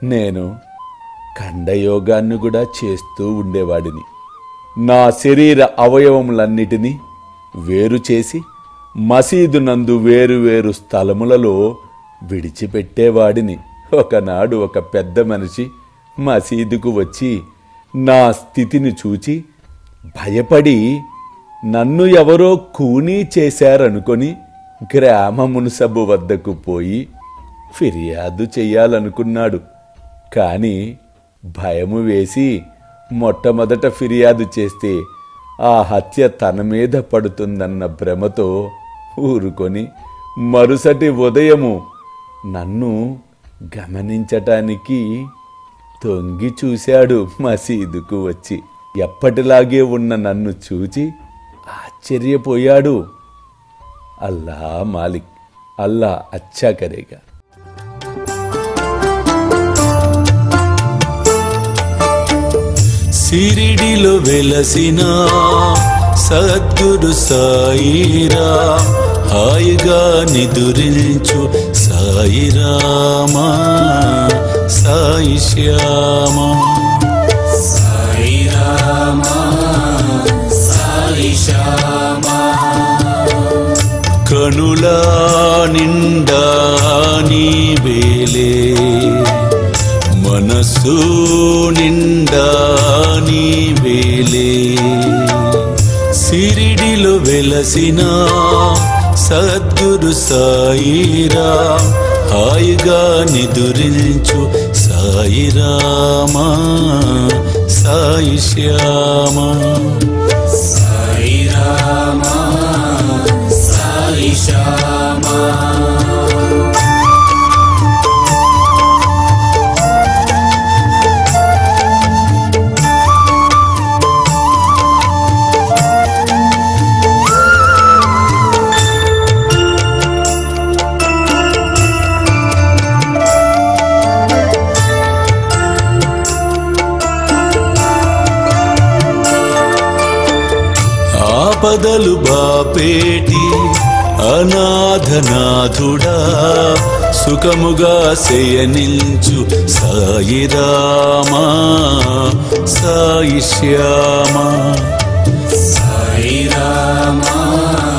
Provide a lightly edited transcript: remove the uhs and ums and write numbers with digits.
నేను ఖండయోగాన్ని కూడా చేస్తూ ఉండేవాడిని. నా శరీర అవయవములన్నిటినీ వేరు చేసి మసీదు నందు వేరు స్థలములలో విడిచిపెట్టేవాడిని. ఒకనాడు ఒక పెద్ద మనిషి మసీదుకు వచ్చి నా స్థితిని చూచి భయపడి నన్ను ఎవరో కూనీ చేశారనుకొని గ్రామ మున్సబు వద్దకు పోయి ఫిర్యాదు చెయ్యాలనుకున్నాడు. కాని భయము వేసి మొట్టమొదట ఫిర్యాదు చేస్తే ఆ హత్య తన మీద పడుతుందన్న భ్రమతో ఊరుకొని మరుసటి ఉదయము నన్ను గమనించటానికి తొంగి చూశాడు. మసీదుకు వచ్చి ఎప్పటిలాగే ఉన్న నన్ను చూచి ఆశ్చర్యపోయాడు. అల్లా మాలిక్, అల్లా అచ్చా కరేగా. సిరిడిలో వెలసిన సద్గురు సాయిరా, హాయిగా నిదురించు సాయిరామా, సాయి శ్యామా. సాయిరామా సాయి శ్యామా. కనుల నిండా నీ వేలే, మనసు నిండా నీ వేలే. సిరిడిలో వెలసిన సద్గురు సాయిరా, హాయిగా నిదురించు సాయిరామా, సాయి శ్యామా. సాయిరామా సాయి శ్యామా. ఆపదలు బాపేటి అనాథనాథుడా, సుఖముగా శయనించు సాయిరామా, సాయి శ్యామా. సాయిరామా